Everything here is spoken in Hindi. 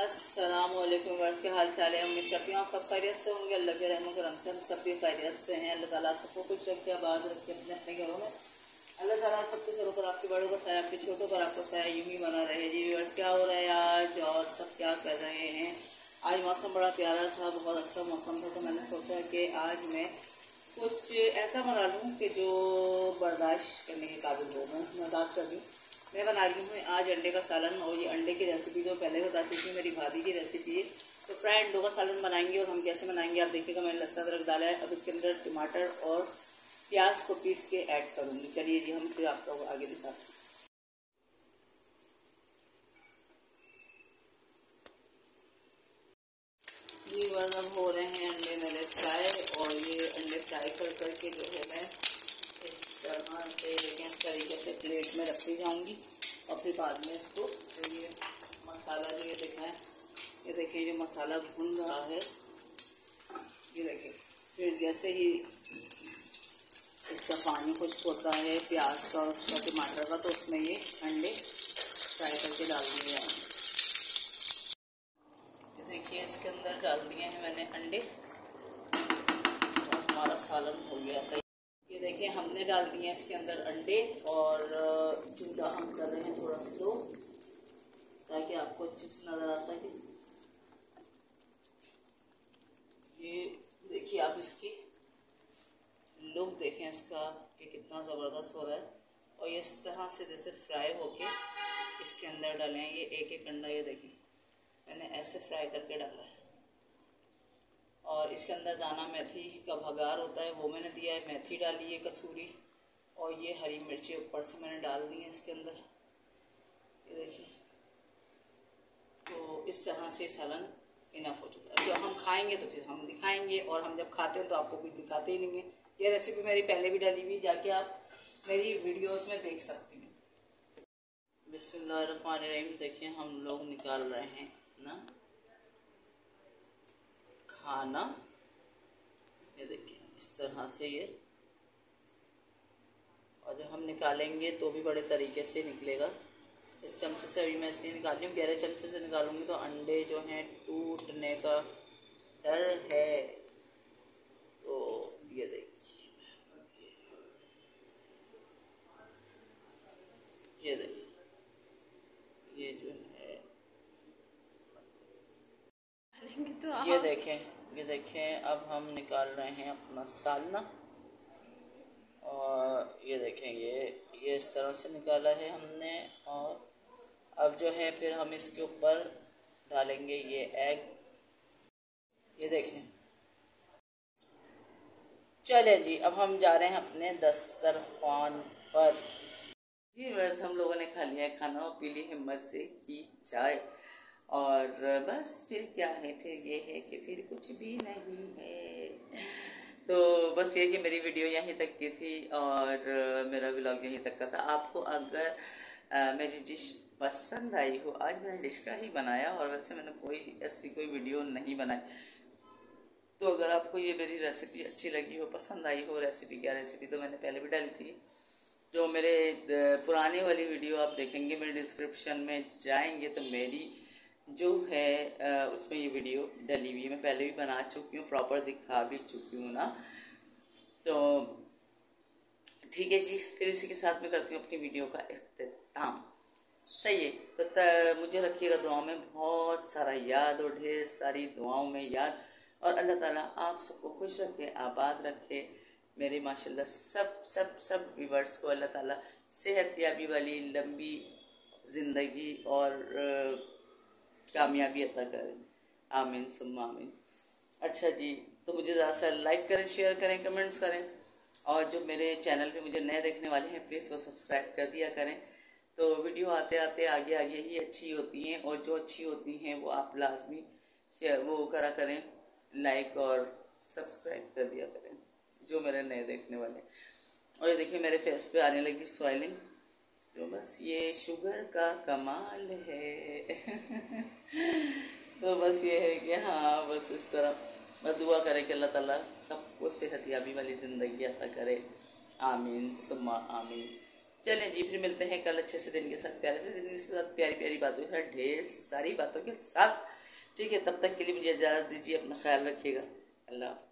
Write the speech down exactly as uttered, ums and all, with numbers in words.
अस्सलाम वालेकुम वर्ष के हाल चाल है। उम्मीद करती हूँ आप सब खैरियत से होंगे। अल्लाह के रहमत करम से हम सब भी खैरियत से हैं। अल्लाह ताला सबको खुश रखे, आबाद रखे अपने अपने घरों में। अल्लाह ताला सबके सरों पर, आपके बड़ों पर साया, आपके छोटों पर आपको साया यूं ही बना रहे जी। वर्ष क्या हो रहा है आज और सब क्या कर रहे हैं। आज मौसम बड़ा प्यारा था, बहुत अच्छा मौसम था, तो मैंने सोचा कि आज मैं कुछ ऐसा बना लूँ कि जो बर्दाश्त करने के काबिल हो। मैं मैं बात कर रही मैं बना रही हूँ आज अंडे का सालन। और ये अंडे की रेसिपी जो पहले बताती थी मेरी भाभी की रेसिपी है। तो फ्राई अंडों का सालन बनाएंगे और हम कैसे बनाएंगे आप देखिएगा। मैंने लहसुन अदरक डाला है। अब इसके अंदर टमाटर और प्याज को पीस के ऐड करूँगी। चलिए जी हम फिर आपको आगे दिखाते हैं। जी अब हो रहे हैं अंडे मेरे फ्राई, और ये अंडे फ्राई कर करके जो है मैं इस तरह से इस तरीके से प्लेट में रखती जाऊंगी। और फिर बाद में इसको तो ये मसाला जो ये दिखाएं, ये देखिए ये मसाला भून रहा है। ये देखिए फिर जैसे ही इसका पानी खुश्क होता है प्याज का, उसका, टमाटर का, तो उसमें ये अंडे फ्राई करके डाल दिए हैं। ये देखिए इसके अंदर डाल दिए हैं मैंने अंडे और हमारा सालन हो गया था। ये देखिए हमने डाल दिए हैं इसके अंदर अंडे, और चूल्हा हम कर रहे हैं थोड़ा स्लो ताकि आपको अच्छे से नज़र आ सके। ये देखिए आप इसकी लुक देखें इसका कि कितना ज़बरदस्त हो रहा है। और ये इस तरह से जैसे फ्राई होके इसके अंदर डालें। ये एक एक अंडा ये देखिए मैंने ऐसे फ्राई करके डाला है। और इसके अंदर दाना मेथी का भगार होता है वो मैंने दिया है, मेथी डाली है कसूरी, और ये हरी मिर्ची ऊपर से मैंने डाल दी है इसके अंदर। ये देखिए तो इस तरह से सालन इनफ हो चुका है। जब हम खाएंगे तो फिर हम दिखाएंगे, और हम जब खाते हैं तो आपको कुछ दिखाते ही नहीं है। ये रेसिपी मेरी पहले भी डाली हुई, जाके आप मेरी वीडियोस में देख सकती हैं। बिस्मिल्लाहिर्रहमानिर्रहीम। देखिए हम लोग निकाल रहे हैं ना खाना। ये देखिए इस तरह से ये, और जब हम निकालेंगे तो भी बड़े तरीके से निकलेगा। इस चमचे से अभी मैं इसलिए निकाल रही हूँ, गहरे चमचे से निकालूंगी तो अंडे जो हैं टूटने का डर है। तो ये देखिए ये देखिए ये जो है ये देखें ये देखें अब हम निकाल रहे हैं अपना सालना। और ये देखें ये ये इस तरह से निकाला है हमने। और अब जो है फिर हम इसके ऊपर डालेंगे ये एग। ये देखें चले जी अब हम जा रहे हैं अपने दस्तरखान पर। जी बस हम लोगों ने खा लिया है खाना और पी ली है मज़े की चाय। और बस फिर क्या है, फिर ये है कि फिर कुछ भी नहीं है। तो बस ये कि मेरी वीडियो यहीं तक की थी और मेरा व्लॉग यहीं तक का था। आपको अगर आ, मेरी डिश पसंद आई हो, आज मैंने डिश का ही बनाया और वैसे मैंने कोई ऐसी कोई वीडियो नहीं बनाई, तो अगर आपको ये मेरी रेसिपी अच्छी लगी हो, पसंद आई हो, रेसिपी क्या रेसिपी तो मैंने पहले भी डाली थी। जो मेरे पुराने वाली वीडियो आप देखेंगे, मेरे डिस्क्रिप्शन में जाएंगे तो मेरी जो है उसमें ये वीडियो डली हुई है। मैं पहले भी बना चुकी हूँ, प्रॉपर दिखा भी चुकी हूँ ना। तो ठीक है जी, फिर इसी के साथ मैं करती हूँ अपनी वीडियो का इख्तिताम। सही है तो त, मुझे रखिएगा दुआओं में, बहुत सारा याद और ढेर सारी दुआओं में याद। और अल्लाह ताला आप सबको खुश रखे, आबाद रखे। मेरे माशाल्लाह सब सब सब व्यूवर्स को अल्लाह ताला सेहत याबी वाली लंबी ज़िंदगी और कामयाबी अता करें। आमीन सुम्मा आमीन। अच्छा जी, तो मुझे ज़्यादा से लाइक करें, शेयर करें, कमेंट्स करें। और जो मेरे चैनल पे मुझे नए देखने वाले हैं प्लीज़ वो सब्सक्राइब कर दिया करें। तो वीडियो आते आते आगे आगे ही अच्छी होती हैं, और जो अच्छी होती हैं वो आप लाजमी शेयर वो करा करें, लाइक और सब्सक्राइब कर दिया करें जो मेरे नए देखने वाले। और ये देखिए मेरे फेस पे आने लगी स्वाइलिंग, तो बस ये शुगर का कमाल है। तो बस ये है कि हाँ बस इस तरह मैं दुआ करें कि अल्लाह ताला सबको सेहत याबी वाली ज़िंदगी अता करे। आमीन सुम्मा आमीन। चलें जी, फिर मिलते हैं कल अच्छे से दिन के साथ, प्यारे से दिन के साथ, प्यारी प्यारी बातों के साथ, ढेर सारी बातों के साथ। ठीक है, तब तक के लिए मुझे इजाज़त दीजिए, अपना ख्याल रखिएगा। अल्लाह।